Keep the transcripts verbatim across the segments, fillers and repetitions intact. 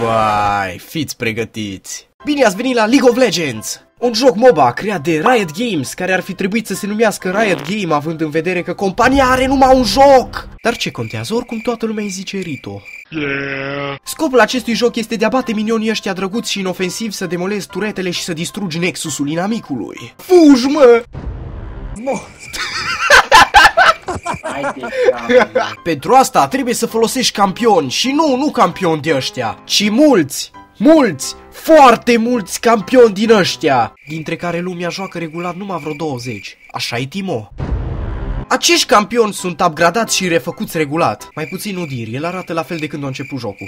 Vai, fiți pregătiți! Bine ați venit la League of Legends! Un joc MOBA creat de Riot Games, care ar fi trebuit să se numească Riot Game, având în vedere că compania are numai un joc! Dar ce contează? Oricum toată lumea îi zice Rito. Yeah. Scopul acestui joc este de a bate minionii ăștia drăguți și inofensivi, să demolezi turetele și să distrugi nexusul inamicului. Fugi, mă! Pentru asta trebuie să folosești campioni și nu, nu campioni de ăștia, ci mulți, mulți, foarte mulți campioni din ăștia, dintre care lumea joacă regulat numai vreo douăzeci. Așa-i, Timo? Acești campioni sunt upgradați și refăcuți regulat. Mai puțin Udyr, el arată la fel de când a început jocul.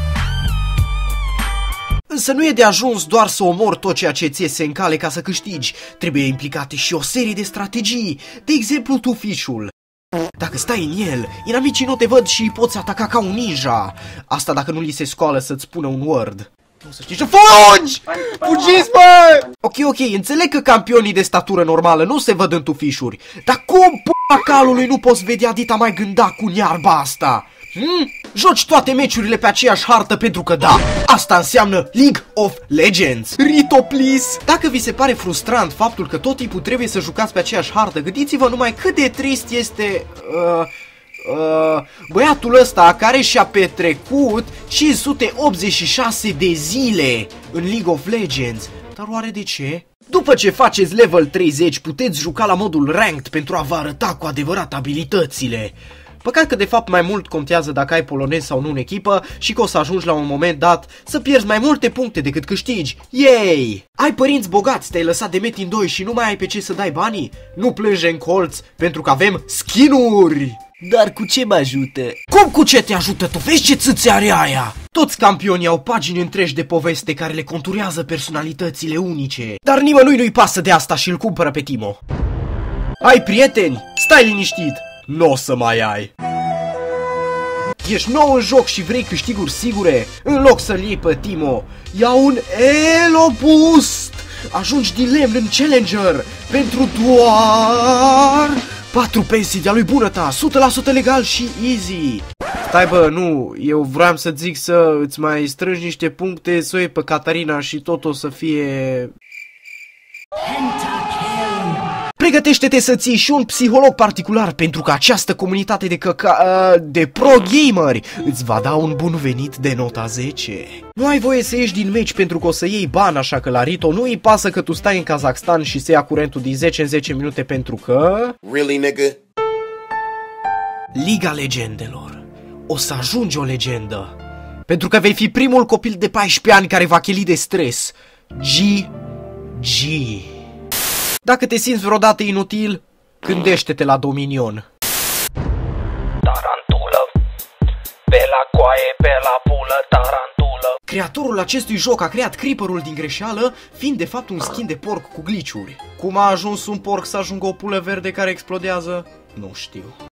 Însă nu e de ajuns doar să omori tot ceea ce ți iese în cale ca să câștigi. Trebuie implicate și o serie de strategii. De exemplu, tufișul. Dacă stai în el, inamicii nu te văd și poți ataca ca un ninja. Asta dacă nu li se scoală să-ți spună un word. Nu să știi să fugi! Fugiți, mă! Ok, ok, înțeleg că campionii de statură normală nu se văd în tufișuri. Dar cum p***a calului nu poți vedea dita mai gânda cu iarba asta? Hmm? Joci toate meciurile pe aceeași hartă pentru că da, asta înseamnă League of Legends. Rito, please! Dacă vi se pare frustrant faptul că tot timpul trebuie să jucați pe aceeași hartă, gândiți-vă numai cât de trist este uh, uh, băiatul ăsta care și-a petrecut cinci sute optzeci și șase de zile în League of Legends. Dar oare de ce? După ce faceți level treizeci, puteți juca la modul ranked pentru a vă arăta cu adevărat abilitățile. Păcat că de fapt mai mult contează dacă ai polonez sau nu în echipă și că o să ajungi la un moment dat să pierzi mai multe puncte decât câștigi. Yay! Ai părinți bogați, te-ai lăsat de Metin doi și nu mai ai pe ce să dai banii? Nu plânge în colț pentru că avem skin-uri! Dar cu ce mă ajută? Cum cu ce te ajută? Tu vezi ce țâțe are aia? Toți campionii au pagini întregi de poveste care le conturează personalitățile unice. Dar nimănui nu-i pasă de asta și îl cumpără pe Timo. Ai prieteni? Stai liniștit! Nu o să mai ai. Ești nou în joc și vrei câștiguri sigure? În loc să-l iei pe Timo, ia un Elo Boost! Ajungi din lemn în Challenger pentru doar patru pensii de-a lui bunăta, o sută la sută legal și easy. Stai bă, nu, eu vreau să zic să îți mai strângi niște puncte, să o iei pe Catarina și tot o să fie... Pregătește-te să ții și un psiholog particular, pentru că această comunitate de căca... de pro-gameri îți va da un bun venit de nota zece. Nu ai voie să ieși din meci pentru că o să iei bani, așa că la Rito nu îi pasă că tu stai în Kazakhstan și se ia curentul din zece în zece minute pentru că... Really, nigga? Liga Legendelor. O să ajungi o legendă. Pentru că vei fi primul copil de paisprezece ani care va cheli de stres. G G. Dacă te simți vreodată inutil, gândește-te la Dominion. Tarantulă, pe la coaie, pe la pulă, tarantulă. Creatorul acestui joc a creat Creeper-ul din greșeală, fiind de fapt un skin de porc cu glitch-uri. Cum a ajuns un porc să ajungă o pulă verde care explodează? Nu știu.